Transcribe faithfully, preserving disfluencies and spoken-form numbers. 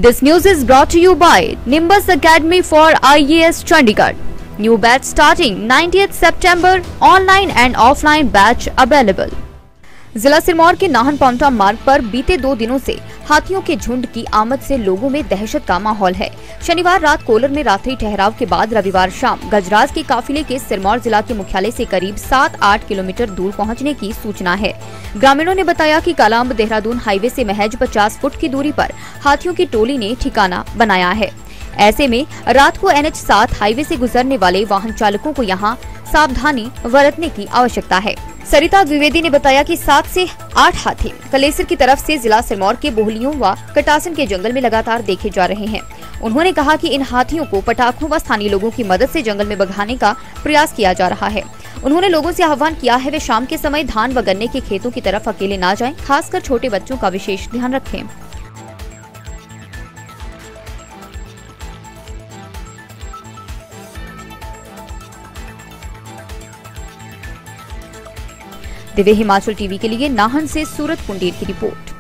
This news is brought to you by Nimbus Academy for I A S Chandigarh. New batch starting ninetieth September. Online and offline batch available. जिला सिरमौर के नाहन पांवटा मार्ग पर बीते दो दिनों से हाथियों के झुंड की आमद से लोगों में दहशत का माहौल है। शनिवार रात कोलर में रात्रि ठहराव के बाद रविवार शाम गजराज के काफिले के सिरमौर जिला के मुख्यालय से करीब सात आठ किलोमीटर दूर पहुंचने की सूचना है। ग्रामीणों ने बताया कि कालाअंब देहरादून हाईवे से महज पचास फुट की दूरी पर हाथियों की टोली ने ठिकाना बनाया है। ऐसे में रात को एन एच सात हाईवे से गुजरने वाले वाहन चालकों को यहाँ सावधानी बरतने की आवश्यकता है। सरिता द्विवेदी ने बताया कि सात से आठ हाथी कलेसर की तरफ से जिला सिरमौर के बोहलियों व कटासन के जंगल में लगातार देखे जा रहे हैं। उन्होंने कहा कि इन हाथियों को पटाखों व स्थानीय लोगों की मदद से जंगल में भगाने का प्रयास किया जा रहा है। उन्होंने लोगों से आह्वान किया है वे शाम के समय धान व गन्ने के खेतों की तरफ अकेले न जाएं, खासकर छोटे बच्चों का विशेष ध्यान रखें। दिव्य हिमाचल टीवी के लिए नाहन से सूरत पुंडीर की रिपोर्ट।